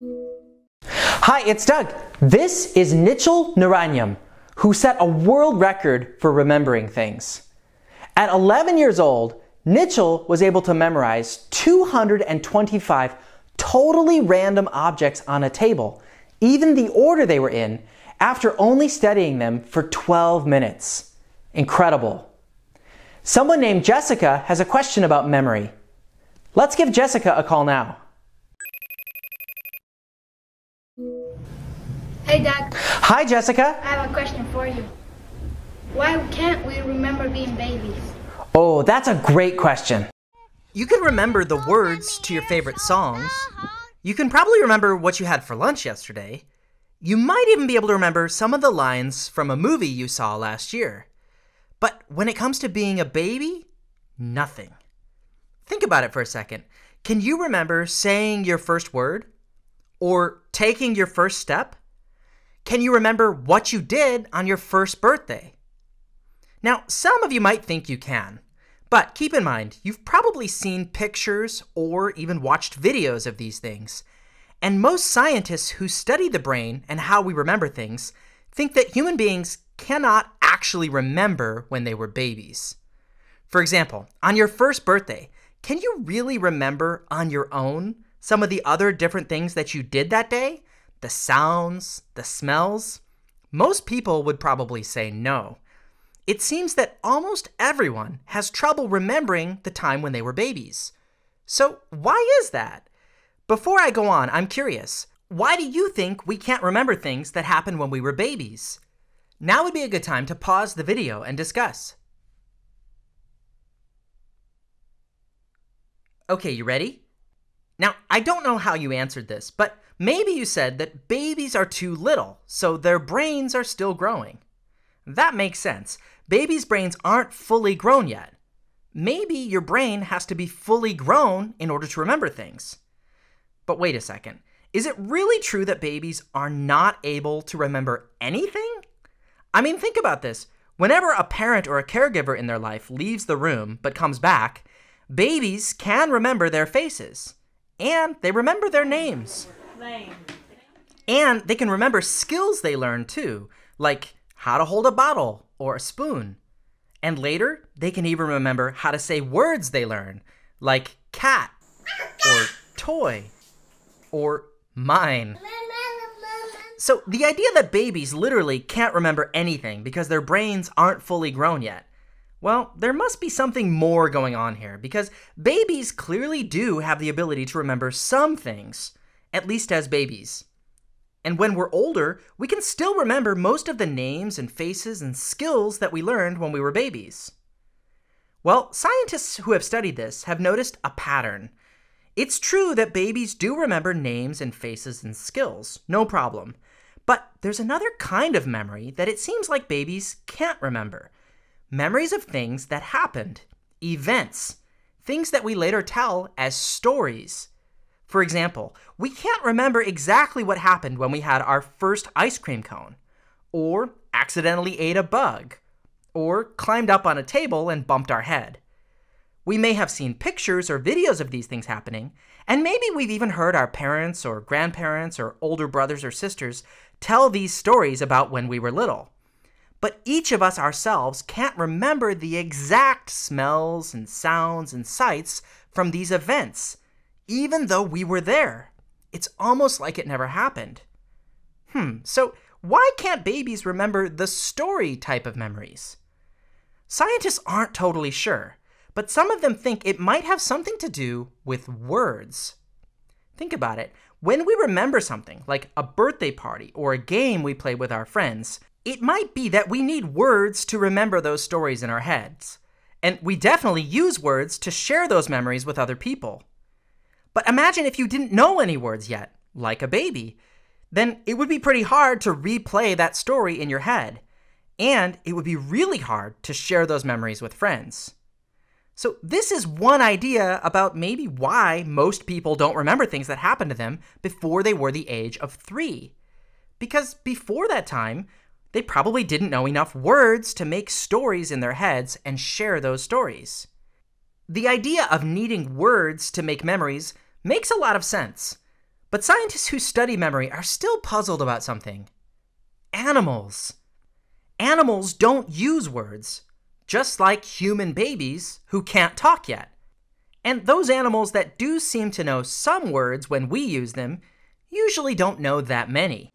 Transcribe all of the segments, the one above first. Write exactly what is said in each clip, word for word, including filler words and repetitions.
Hi, it's Doug. This is Nichol Naranyam, who set a world record for remembering things. At eleven years old, Nichol was able to memorize two hundred twenty-five totally random objects on a table, even the order they were in, after only studying them for twelve minutes. Incredible. Someone named Jessica has a question about memory. Let's give Jessica a call now. Hey, Doug. Hi, Jessica. I have a question for you. Why can't we remember being babies? Oh, that's a great question. You can remember the words to your favorite songs. You can probably remember what you had for lunch yesterday. You might even be able to remember some of the lines from a movie you saw last year. But when it comes to being a baby, nothing. Think about it for a second. Can you remember saying your first word? Or taking your first step? Can you remember what you did on your first birthday? Now, some of you might think you can, but keep in mind, you've probably seen pictures or even watched videos of these things. And most scientists who study the brain and how we remember things think that human beings cannot actually remember when they were babies. For example, on your first birthday, can you really remember on your own some of the other different things that you did that day? The sounds, the smells? Most people would probably say no. It seems that almost everyone has trouble remembering the time when they were babies. So why is that? Before I go on, I'm curious. Why do you think we can't remember things that happened when we were babies? Now would be a good time to pause the video and discuss. Okay, you ready? Now, I don't know how you answered this, but maybe you said that babies are too little, so their brains are still growing. That makes sense. Babies' brains aren't fully grown yet. Maybe your brain has to be fully grown in order to remember things. But wait a second. Is it really true that babies are not able to remember anything? I mean, think about this. Whenever a parent or a caregiver in their life leaves the room but comes back, babies can remember their faces. And they remember their names. And they can remember skills they learned too, like how to hold a bottle or a spoon. And later, they can even remember how to say words they learn, like cat or toy or mine. So the idea that babies literally can't remember anything because their brains aren't fully grown yet, well, there must be something more going on here, because babies clearly do have the ability to remember some things, at least as babies. And when we're older, we can still remember most of the names and faces and skills that we learned when we were babies. Well, scientists who have studied this have noticed a pattern. It's true that babies do remember names and faces and skills, no problem. But there's another kind of memory that it seems like babies can't remember. Memories of things that happened, events, things that we later tell as stories. For example, we can't remember exactly what happened when we had our first ice cream cone, or accidentally ate a bug, or climbed up on a table and bumped our head. We may have seen pictures or videos of these things happening, and maybe we've even heard our parents or grandparents or older brothers or sisters tell these stories about when we were little. But each of us ourselves can't remember the exact smells and sounds and sights from these events, even though we were there. It's almost like it never happened. Hmm, so why can't babies remember the story type of memories? Scientists aren't totally sure, but some of them think it might have something to do with words. Think about it. When we remember something, like a birthday party or a game we played with our friends, it might be that we need words to remember those stories in our heads. And we definitely use words to share those memories with other people. But imagine if you didn't know any words yet, like a baby. Then it would be pretty hard to replay that story in your head. And it would be really hard to share those memories with friends. So this is one idea about maybe why most people don't remember things that happened to them before they were the age of three. Because before that time, they probably didn't know enough words to make stories in their heads and share those stories. The idea of needing words to make memories makes a lot of sense. But scientists who study memory are still puzzled about something. Animals. Animals don't use words, just like human babies who can't talk yet. And those animals that do seem to know some words when we use them usually don't know that many.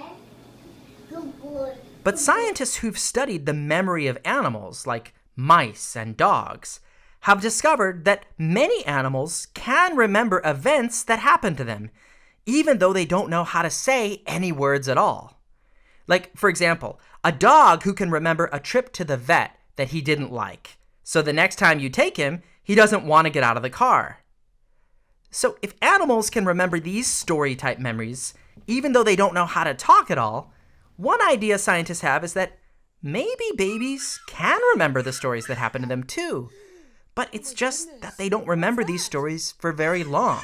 But scientists who've studied the memory of animals, like mice and dogs, have discovered that many animals can remember events that happened to them, even though they don't know how to say any words at all. Like, for example, a dog who can remember a trip to the vet that he didn't like. So the next time you take him, he doesn't want to get out of the car. So if animals can remember these story-type memories, even though they don't know how to talk at all, one idea scientists have is that maybe babies can remember the stories that happen to them too. But it's just that they don't remember these stories for very long.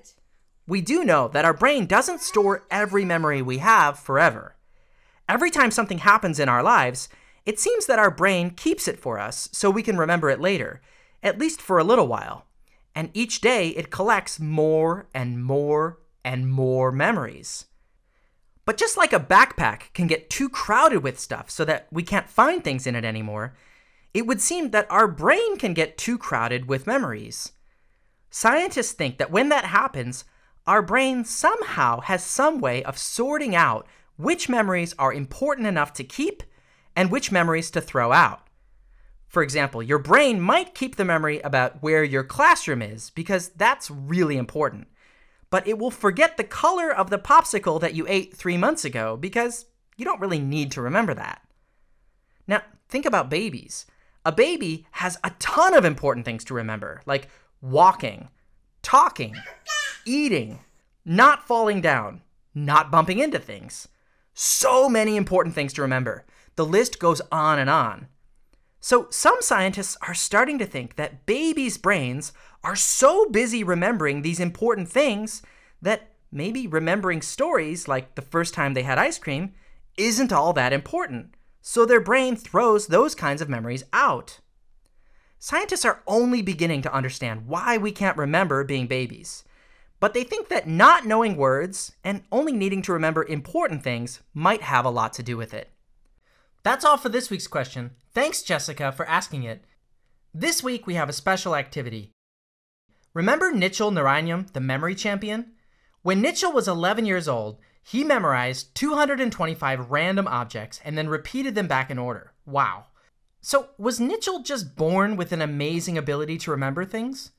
We do know that our brain doesn't store every memory we have forever. Every time something happens in our lives, it seems that our brain keeps it for us so we can remember it later, at least for a little while. And each day it collects more and more and more memories. But just like a backpack can get too crowded with stuff so that we can't find things in it anymore, it would seem that our brain can get too crowded with memories. Scientists think that when that happens, our brain somehow has some way of sorting out which memories are important enough to keep and which memories to throw out. For example, your brain might keep the memory about where your classroom is because that's really important. But it will forget the color of the popsicle that you ate three months ago because you don't really need to remember that. Now, think about babies. A baby has a ton of important things to remember, like walking, talking, eating, not falling down, not bumping into things. So many important things to remember. The list goes on and on. So some scientists are starting to think that babies' brains are so busy remembering these important things that maybe remembering stories like the first time they had ice cream isn't all that important. So their brain throws those kinds of memories out. Scientists are only beginning to understand why we can't remember being babies. But they think that not knowing words and only needing to remember important things might have a lot to do with it. That's all for this week's question. Thanks, Jessica, for asking it. This week we have a special activity. Remember Nichol Narayam, the memory champion? When Nichol was eleven years old, he memorized two hundred twenty-five random objects and then repeated them back in order. Wow. So was Nichol just born with an amazing ability to remember things?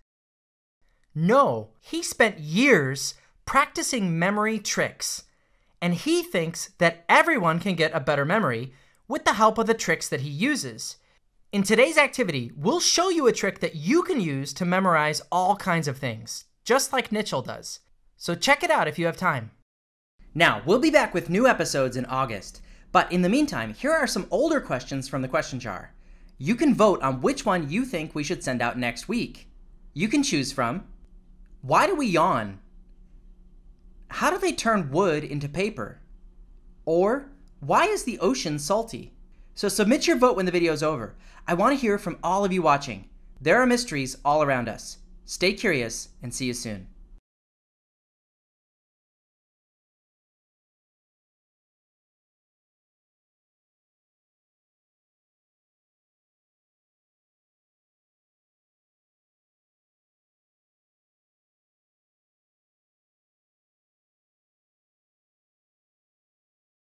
No, he spent years practicing memory tricks. And he thinks that everyone can get a better memory with the help of the tricks that he uses. In today's activity, we'll show you a trick that you can use to memorize all kinds of things, just like Nichol does. So check it out if you have time. Now, we'll be back with new episodes in August, but in the meantime, here are some older questions from the question jar. You can vote on which one you think we should send out next week. You can choose from, why do we yawn? How do they turn wood into paper? Or, why is the ocean salty? So submit your vote when the video's over. I want to hear from all of you watching. There are mysteries all around us. Stay curious and see you soon.